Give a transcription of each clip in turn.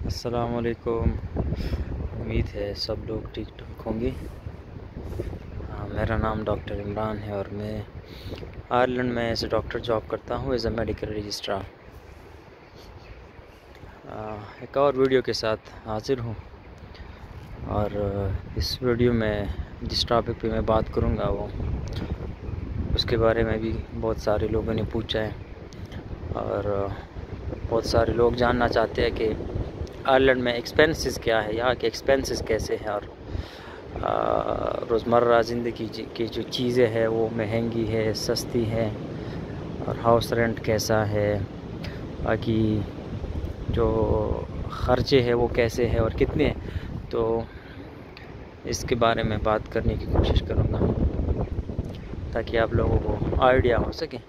अस्सलामुअलैकुम। उम्मीद है सब लोग ठीक ठाक होंगे। मेरा नाम डॉक्टर इमरान है और मैं आयरलैंड में एज ए डॉक्टर जॉब करता हूँ एज ए मेडिकल रजिस्ट्रार। एक और वीडियो के साथ हाजिर हूँ और इस वीडियो में जिस टॉपिक पे मैं बात करूँगा वो उसके बारे में भी बहुत सारे लोगों ने पूछा है और बहुत सारे लोग जानना चाहते हैं कि आयरलैंड में एक्सपेंसेस क्या है, यहाँ के एक्सपेंसेस कैसे हैं और रोज़मर्रा ज़िंदगी की जो चीज़ें हैं वो महंगी है, सस्ती है और हाउस रेंट कैसा है, बाकी जो ख़र्चे हैं वो कैसे हैं और कितने हैं। तो इसके बारे में बात करने की कोशिश करूँगा ताकि आप लोगों को आइडिया हो सके।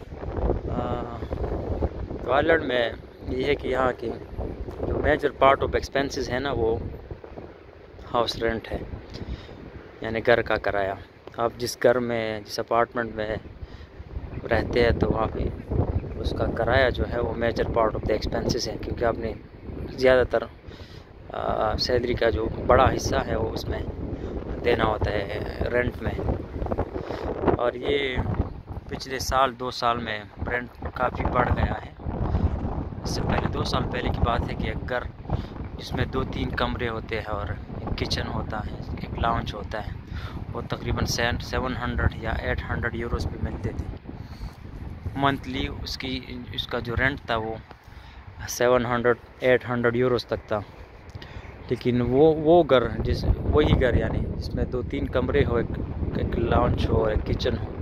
तो आयरलैंड में ये है कि यहाँ की जो मेजर पार्ट ऑफ एक्सपेंसेस है ना वो हाउस रेंट है, यानी घर का किराया। आप जिस घर में जिस अपार्टमेंट में रहते हैं तो वहाँ पे उसका किराया जो है वो major part of the expenses है, क्योंकि आपने ज़्यादातर सैलरी का जो बड़ा हिस्सा है वो उसमें देना होता है रेंट में। और ये पिछले साल 2 साल में रेंट काफ़ी बढ़ गया है। इससे पहले 2 साल पहले की बात है कि एक घर जिसमें 2-3 कमरे होते हैं और एक किचन होता है, एक लाउंज होता है, वो तकरीबन 700 या 800 यूरोस पे मिलते थे मंथली। उसका जो रेंट था वो 700-800 यूरोस तक था। लेकिन वो घर वही घर यानी जिसमें 2-3 कमरे हो, एक लाउंज हो और एक किचन हो,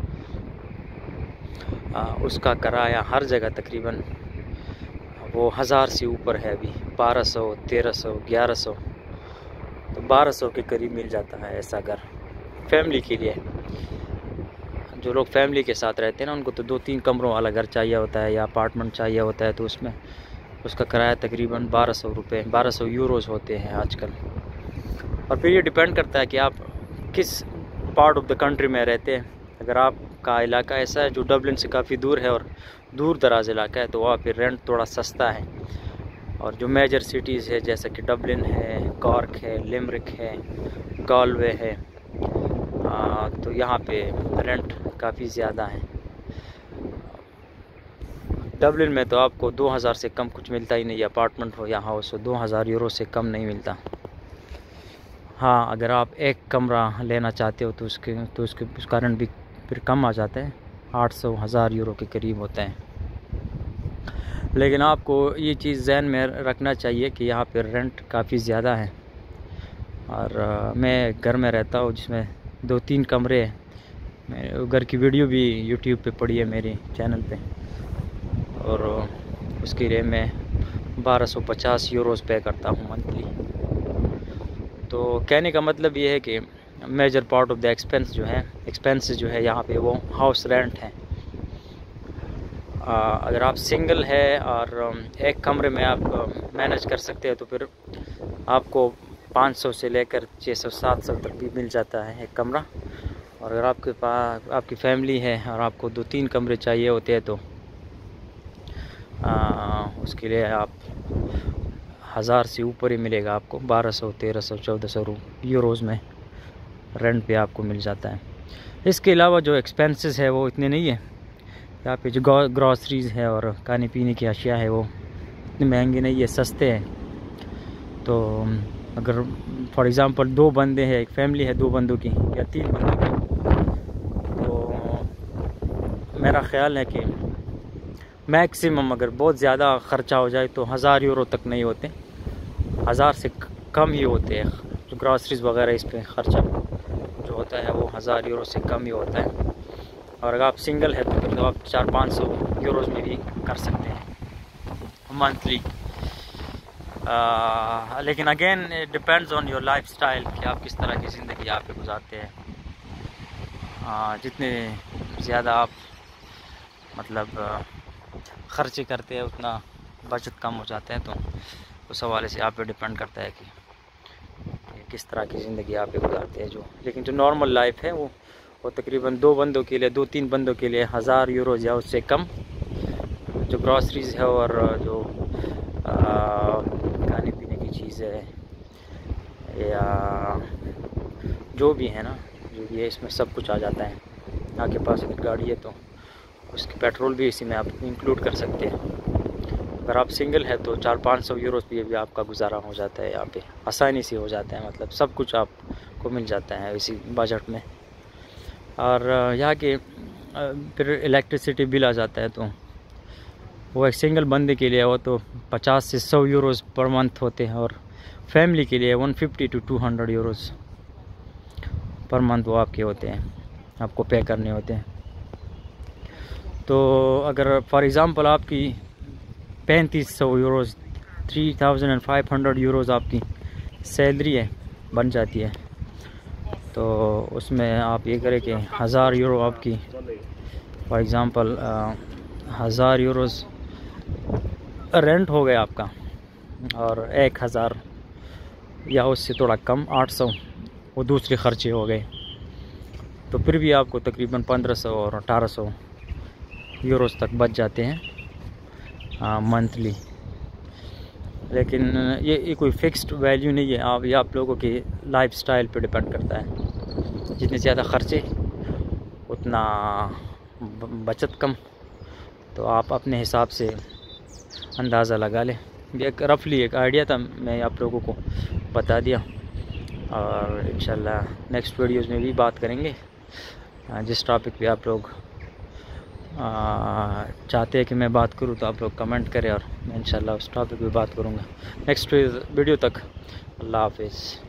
उसका किराया हर जगह तकरीबन वो 1000 से ऊपर है। अभी 1200, 1300, 1100 तो 1200 के करीब मिल जाता है ऐसा घर फैमिली के लिए। जो लोग फैमिली के साथ रहते हैं ना उनको तो 2-3 कमरों वाला घर चाहिए होता है या अपार्टमेंट चाहिए होता है, तो उसमें उसका किराया तकरीबन 1200 यूरोस होते हैं आजकल। और फिर ये डिपेंड करता है कि आप किस पार्ट ऑफ द कंट्री में रहते हैं। अगर आपका इलाका ऐसा है जो डबलिन से काफ़ी दूर है और दूर दराज इलाका है तो वहाँ पर रेंट थोड़ा सस्ता है। और जो मेजर सिटीज़ है जैसे कि डबलिन है, कॉर्क है, लिमरिक है, गालवे है, तो यहाँ पे रेंट काफ़ी ज़्यादा है। डबलिन में तो आपको 2000 से कम कुछ मिलता ही नहीं, अपार्टमेंट हो या हाउस हो, 2000 यूरो से कम नहीं मिलता। हाँ, अगर आप एक कमरा लेना चाहते हो तो उसका रेंट भी फिर कम आ जाता है, 800-1000 यूरो के करीब होता है। लेकिन आपको ये चीज़ जहन में रखना चाहिए कि यहाँ पर रेंट काफ़ी ज़्यादा है। और मैं घर में रहता हूँ जिसमें 2-3 कमरे हैं। मेरे घर की वीडियो भी यूट्यूब पे पड़ी है मेरे चैनल पे, और उसके लिए मैं 1250 यूरोस पे करता हूँ मंथली। तो कहने का मतलब ये है कि major part of the expenses जो है यहाँ पे वो हाउस रेंट है। अगर आप सिंगल है और एक कमरे में आप मैनेज कर सकते हैं तो फिर आपको 500 से लेकर 600-700 तक भी मिल जाता है एक कमरा। और अगर आपके पास आपकी फैमिली है और आपको 2-3 कमरे चाहिए होते हैं तो उसके लिए आप 1000 से ऊपर ही मिलेगा आपको, 1200, 1300, 1400 यूरोज़ में रेंट पे आपको मिल जाता है। इसके अलावा जो एक्सपेंसेस है वो इतने नहीं है। यहाँ पे जो ग्रॉसरीज़ है और खाने पीने की अशिया है वो इतनी महंगी नहीं है, सस्ते हैं। तो अगर फॉर एग्ज़ाम्पल 2 बंदे हैं, एक फैमिली है 2 बंदों की या 3 बंदों की, तो मेरा ख़्याल है कि मैक्सिमम अगर बहुत ज़्यादा ख़र्चा हो जाए तो 1000 यूरो तक नहीं होते, 1000 से कम ही होते हैं। जो ग्रॉसरीज़ वगैरह इस पर ख़र्चा जो होता है वो 1000 यूरो से कम ही होता है। और अगर आप सिंगल है तो फिर तो आप 400-500 यूरोज़ में भी कर सकते हैं मंथली। लेकिन again it depends on your life style कि आप किस तरह की ज़िंदगी यहाँ पे गुजारते हैं। जितने ज़्यादा आप मतलब ख़र्चे करते हैं उतना बचत कम हो जाता है। तो उस हवाले से आप पे डिपेंड करता है कि किस तरह की ज़िंदगी आप पे गुजारते हैं। लेकिन जो नॉर्मल लाइफ है वो तकरीबन 2 बंदों के लिए, 2-3 बंदों के लिए 1000 यूरोज़ या उससे कम जो ग्रॉसरीज़ है और जो खाने पीने चीज़ है या जो भी है ना, जो भी है इसमें सब कुछ आ जाता है। आपके पास अगर गाड़ी है तो उसकी पेट्रोल भी इसी में आप इंक्लूड कर सकते हैं। अगर आप सिंगल है तो 400-500 यूरोस भी आपका गुजारा हो जाता है, यहाँ पे आसानी से हो जाता है, मतलब सब कुछ आपको मिल जाता है इसी बजट में। और यहाँ के फिर इलेक्ट्रिसिटी बिल आ जाता है, तो वो एक सिंगल बंदे के लिए वो तो 50 से 100 यूरोस पर मंथ होते हैं, और फैमिली के लिए 150 to 200 यूरोस पर मंथ वो आपके होते हैं, आपको पे करने होते हैं। तो अगर फॉर एग्ज़ाम्पल आपकी 3500 यूरोस 3500 यूरोस आपकी सैलरी है बन जाती है, तो उसमें आप ये करें कि 1000 यूरो आपकी फॉर एग्ज़ाम्पल 1000 यूरोस रेंट हो गया आपका, और 1000 या उससे थोड़ा कम 800 वो दूसरे ख़र्चे हो गए, तो फिर भी आपको तकरीबन 1500 और 1800 यूरोस तक बच जाते हैं मंथली। लेकिन ये कोई फ़िक्स्ड वैल्यू नहीं है, ये आप लोगों के लाइफस्टाइल पे डिपेंड करता है। जितने ज़्यादा ख़र्चे उतना बचत कम, तो आप अपने हिसाब से अंदाज़ा लगा लें। ये एक रफली एक आइडिया था, मैं आप लोगों को बता दिया, और इंशाल्लाह नेक्स्ट वीडियोज़ में भी बात करेंगे। जिस टॉपिक पे आप लोग चाहते हैं कि मैं बात करूं, तो आप लोग कमेंट करें और मैं इंशाल्लाह उस टॉपिक पे बात करूंगा। नेक्स्ट वीडियो तक अल्लाह हाफिज़।